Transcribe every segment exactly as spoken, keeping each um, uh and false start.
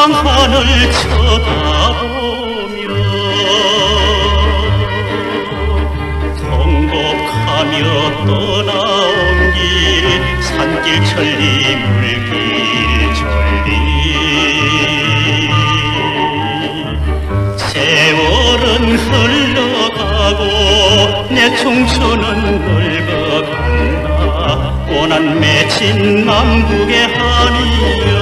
하늘 쳐다보며 통곡하며 떠나온 길 산길 천리 물길 천리 세월은 흘러가고 내 청춘은 늙어간다 고난 맺힌 남북의 한이여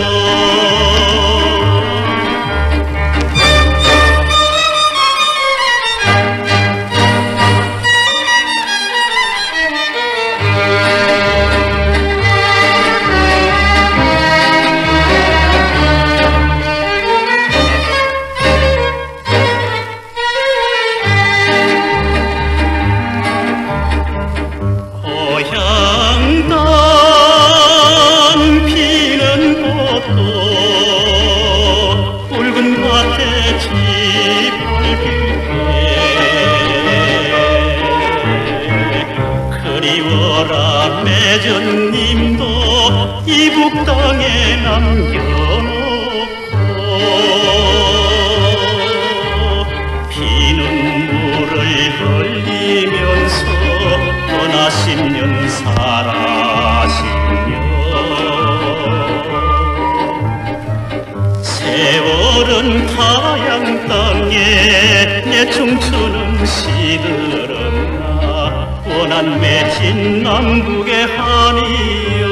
그리워라 매전님도 이북 땅에 남겨놓고 피눈물을 흘리면서 떠나신 년 살아시며 세월은 타양 땅에 내 청춘은 시들었나 고난 맺힌 남북의 한이여